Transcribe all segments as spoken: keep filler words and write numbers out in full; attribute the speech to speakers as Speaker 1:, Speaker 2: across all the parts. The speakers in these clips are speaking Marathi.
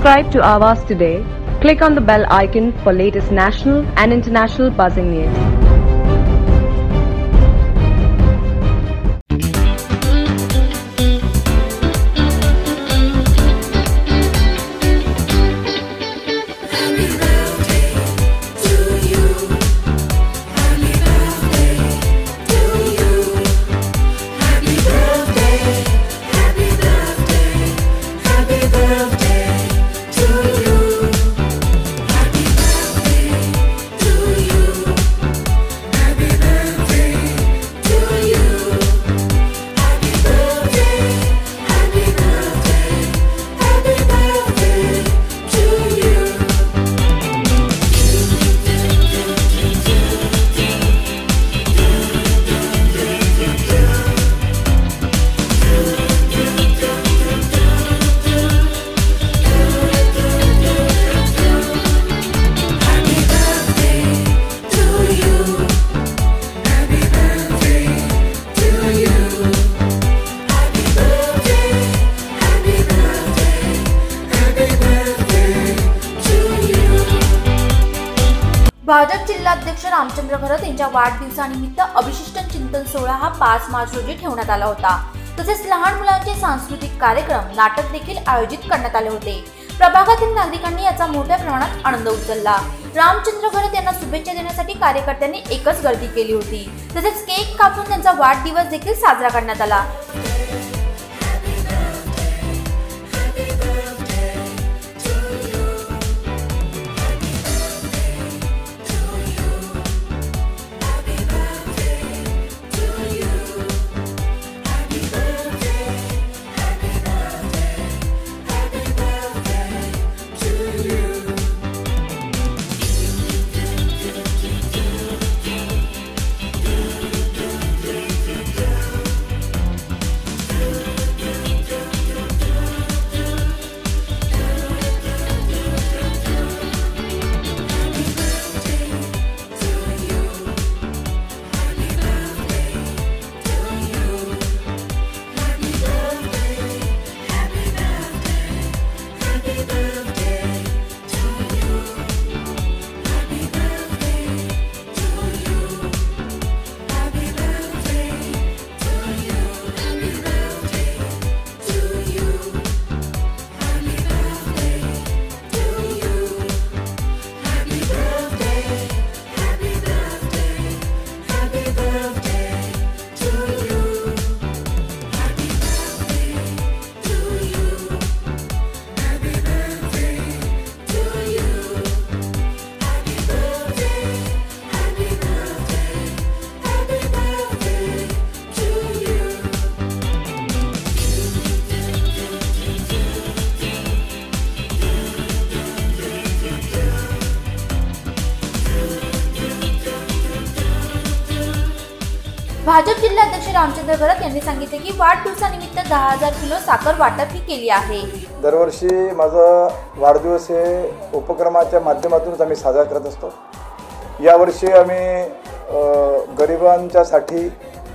Speaker 1: Subscribe to Awaaz today. Click on the bell icon for latest national and international buzzing news.
Speaker 2: Bhajap जिल्हाध्यक्ष रामचंद्र घरत यांच्या वाढदिवसानिमित्त अभिशिष्ट चिंतन सोहळा हा पाच मार्च रोजी ठेवण्यात आला होता। तसेच लहान मुलांचे सांस्कृतिक कार्यक्रम, नाटक देखील आयोजित करण्यात आले होते। प्रभागातील नागरिकांनी याचा मोठ्या प्रमाणात आनंद उचलला। रामचंद्र घरत यांना शुभेच्छा देण्यासाठी कार्यकर्त्यांनी एकच गर्दी केली होती। तसेच केक कापून त्यांचा वाढदिवस देखील साजरा करण्यात आला। भाजप जिल्हाध्यक्ष रामचंद्र घरत यांनी सांगितले की वाढदिवसानिमित्त दहा हजार किलो साखर वाटप ही केली आहे।
Speaker 3: दरवर्षी माझा वाढदिवस हे उपक्रमाच्या माध्यमातूनच आम्ही साजरा करत असतो। यावर्षी आम्ही गरिबांच्यासाठी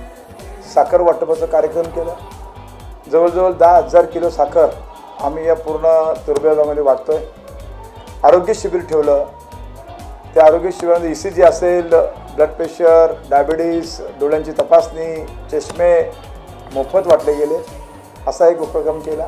Speaker 3: साखर वाटपाचा कार्यक्रम केला। जवळजवळ दहा हजार किलो साखर आम्ही या पूर्ण तुर्भ्यामध्ये वाटतोय। आरोग्य शिबिर ठेवलं। त्या आरोग्य शिबिरामध्ये ई सी जी असेल, ब्लड प्रेशर, डायबिटीज, डोळ्यांची तपासणी, चष्मे मोफत वाटले गेले, असा एक उपक्रम केला।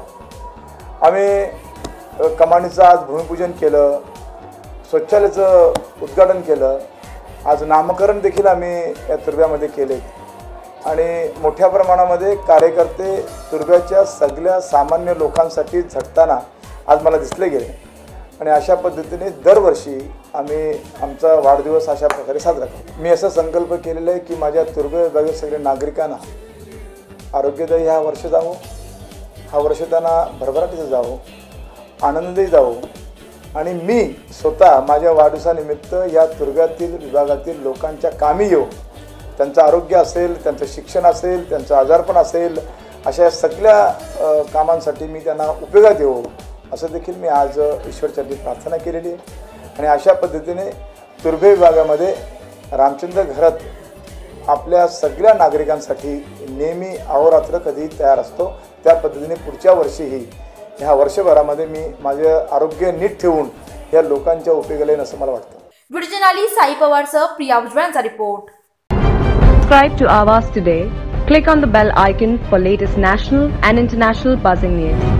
Speaker 3: आम्ही कमानीचं आज भूमिपूजन केलं, शौचालयाचं उद्घाटन केलं, आज नामकरण देखील आम्ही या तुर्भ्यामध्ये केले आणि मोठ्या प्रमाणामध्ये कार्यकर्ते तुर्भ्याच्या सगळ्या सामान्य लोकांसाठी झटताना आज मला दिसले गेले आणि अशा पद्धतीने दरवर्षी आम्ही आमचा वाढदिवस अशा प्रकारे साजरा करतो। मी असा संकल्प केलेला आहे की माझ्या तुर्भे विभागातील सगळ्या नागरिकांना आरोग्यदायी हा वर्ष जावो, हा वर्ष त्यांना भरभराटीचं जावो, आनंददायी जावो आणि मी स्वतः माझ्या वाढदिवसानिमित्त या तुर्भ्यातील विभागातील लोकांच्या कामी येऊ। त्यांचं आरोग्य असेल, त्यांचं शिक्षण असेल, त्यांचं आजारपण असेल, अशा सगळ्या कामांसाठी मी त्यांना उपयोगात येऊ असं देखील मी आज ईश्वरचरणी प्रार्थना केलेली आहे। आणि अशा पद्धतीने तुर्भे विभागामध्ये रामचंद्र घरत आपल्या सगळ्या नागरिकांसाठी नेहमी अहोरात्र कधी तयार असतो। त्या पद्धतीने पुढच्या वर्षीही ह्या वर्षभरामध्ये मी माझे आरोग्य नीट ठेवून या लोकांच्या उपयोगाला येईन असं मला वाटतं.
Speaker 2: व्हिडिओ जर्नलिस्ट साई पवारसह प्रिया उजव्यांचा रिपोर्ट.
Speaker 1: Subscribe to Awaaz today. Click on the bell icon for latest national and international buzzing news.